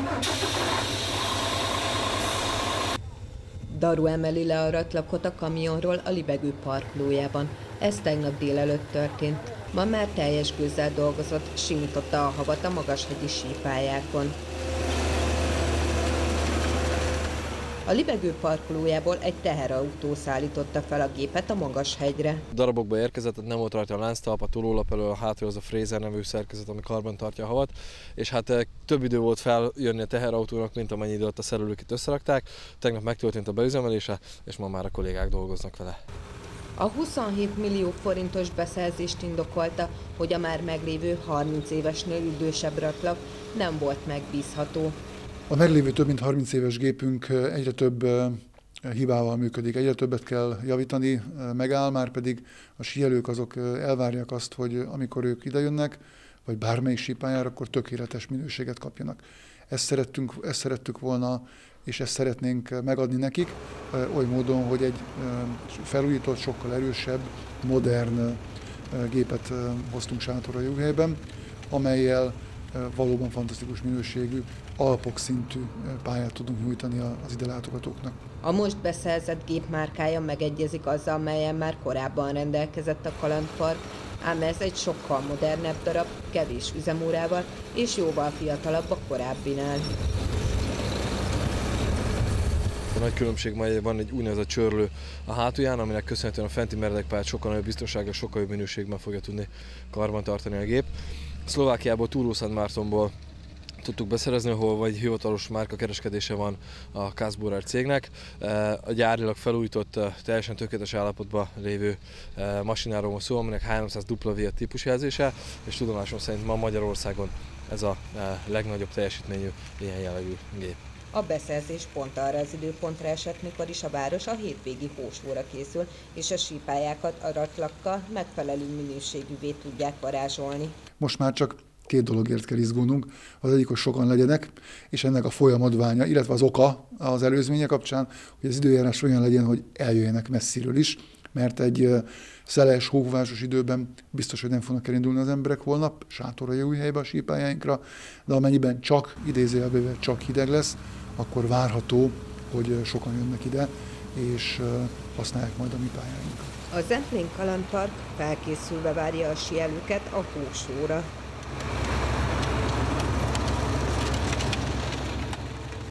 Daru emeli le a ratlakot a kamionról a libegő parkolójában. Ez tegnap délelőtt történt. Ma már teljes gőzzel dolgozott, simította a havat a magashegyi sípályákon. A libegő parkolójából egy teherautó szállította fel a gépet a magashegyre. Darabokba érkezett, nem volt rajta a lánctalp, a tolólap elől, a hátról az a Fraser nevű szerkezet, ami karban tartja a havat, és hát több idő volt feljönni a teherautónak, mint amennyi időt a szerelők itt összerakták. Tegnap megtörtént a beüzemelése, és ma már a kollégák dolgoznak vele. A 27 millió forintos beszerzést indokolta, hogy a már meglévő 30 évesnél idősebb ratlak nem volt megbízható. A meglévő több mint 30 éves gépünk egyre több hibával működik, egyre többet kell javítani, megáll, már pedig a síelők azok elvárják azt, hogy amikor ők idejönnek, vagy bármelyik sípályára, akkor tökéletes minőséget kapjanak. Ezt szerettük volna, és ezt szeretnénk megadni nekik, oly módon, hogy egy felújított, sokkal erősebb, modern gépet hoztunk Sátoraljaújhelyben, amellyel valóban fantasztikus minőségű, Alpok szintű pályát tudunk nyújtani az ide látogatóknak. A most beszerzett gép márkája megegyezik azzal, melyen már korábban rendelkezett a kalandpark, ám ez egy sokkal modernebb darab, kevés üzemórával és jóval fiatalabb a korábbinál. A nagy különbség van egy úgynevezett csörlő a hátulján, aminek köszönhetően a fenti meredekpályát sokkal nagyobb biztonsággal, sokkal jobb minőségben fogja tudni karban tartani a gép. Szlovákiából, Turó-Szentmártonból tudtuk beszerezni, ahol vagy hivatalos márkakereskedése van a Kazburer cégnek. A gyárilag felújított, teljesen tökéletes állapotban lévő masináról van szó, aminek 300 W a típusjelzése, és tudomásom szerint ma Magyarországon ez a legnagyobb teljesítményű ilyen jellegű gép. A beszerzés pont arra az időpontra esett, mikor is a város a hétvégi hósóra készül, és a sípályákat a ratlakkal megfelelő minőségűvé tudják varázsolni. Most már csak két dologért kell izgulnunk. Az egyik, hogy sokan legyenek, és ennek a folyamadványa, illetve az oka az előzménye kapcsán, hogy az időjárás olyan legyen, hogy eljöjjenek messziről is, mert egy szeles, hóvásos időben biztos, hogy nem fognak elindulni az emberek holnap Sátoraljaújhelybe a sípályáinkra, de amennyiben csak idézőjelben csak hideg lesz, akkor várható, hogy sokan jönnek ide, és használják majd a mi pályáinkat. A Zemplén kalandpark felkészülve várja a síelőket a hósóra.